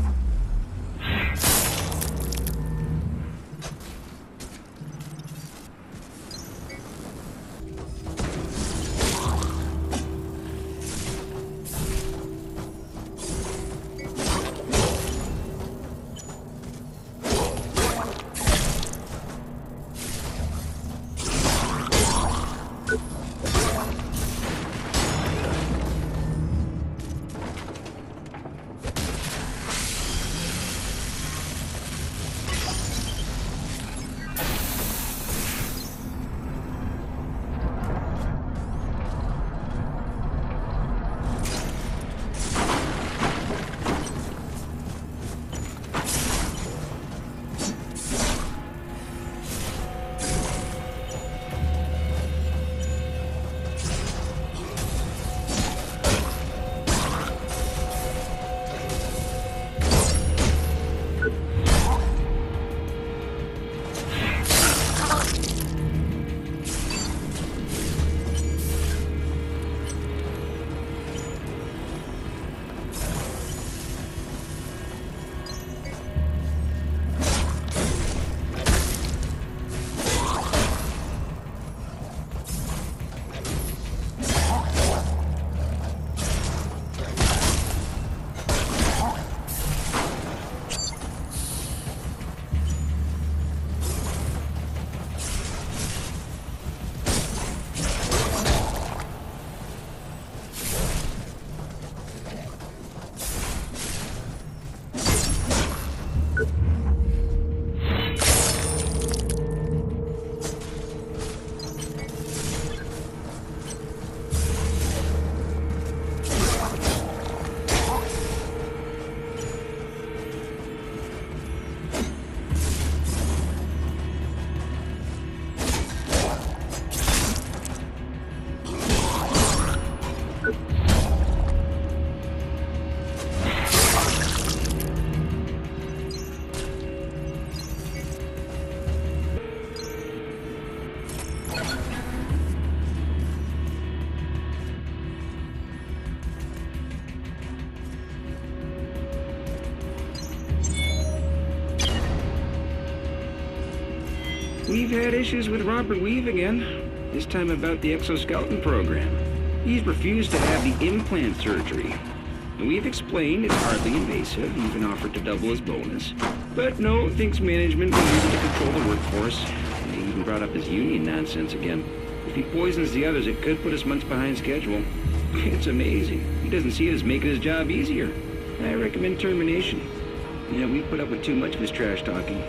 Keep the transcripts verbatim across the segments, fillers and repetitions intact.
We've had issues with Robert Weave again, this time about the exoskeleton program. He's refused to have the implant surgery. And we've explained it's hardly invasive, even offered to double his bonus. But no, thinks management will use it to control the workforce. And they even brought up his union nonsense again. If he poisons the others, it could put us months behind schedule. It's amazing. He doesn't see it as making his job easier. I recommend termination. Yeah, we put up with too much of his trash talking.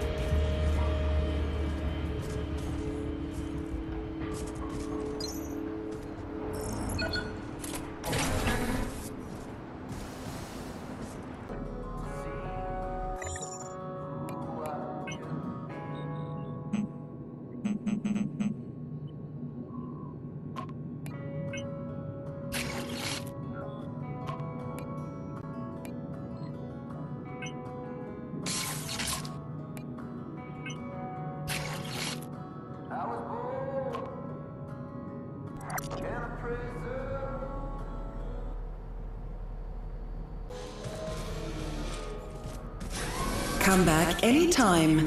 Come back anytime.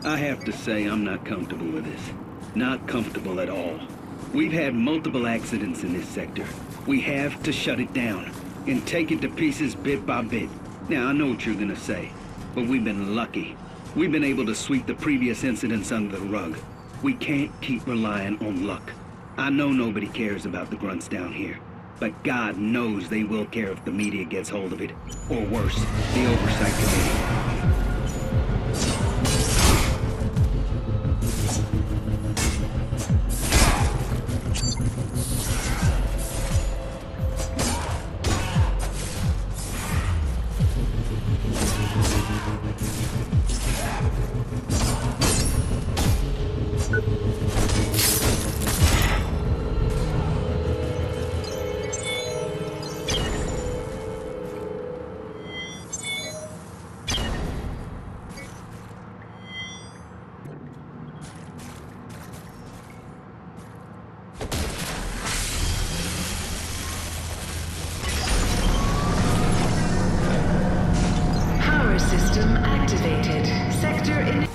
I have to say I'm not comfortable with this. Not comfortable at all. We've had multiple accidents in this sector. We have to shut it down and take it to pieces bit by bit. Now, I know what you're gonna say, but we've been lucky. We've been able to sweep the previous incidents under the rug. We can't keep relying on luck. I know nobody cares about the grunts down here, but God knows they will care if the media gets hold of it. Or worse, the Oversight Committee. System activated. Sector in...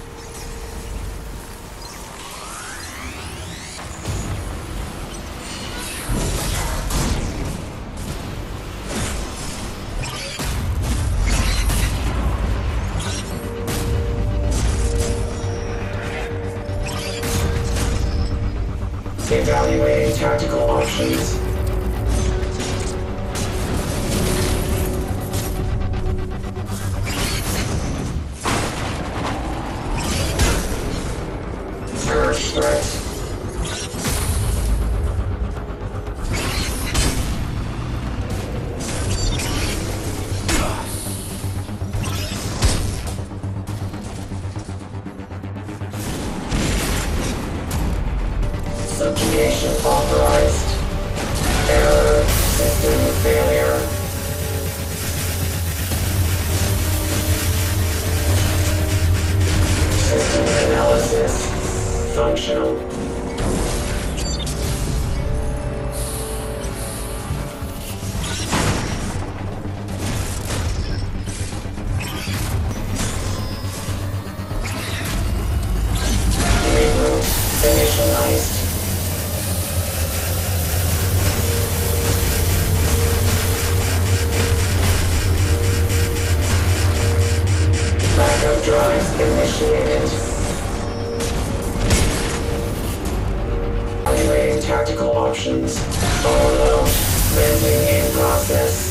Evaluating tactical options. Threat. Subjugation authorized. Error. System failure. System analysis. Functional. Reboot initialized. Backup drives initiated. Evaluating tactical options. Overload. Landing in process.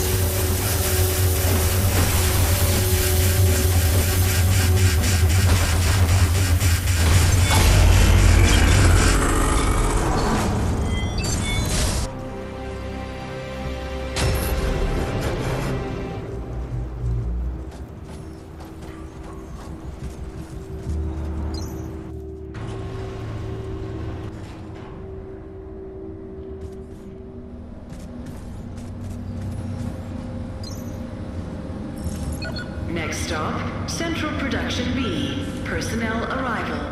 Next stop, Central Production B. Personnel arrival.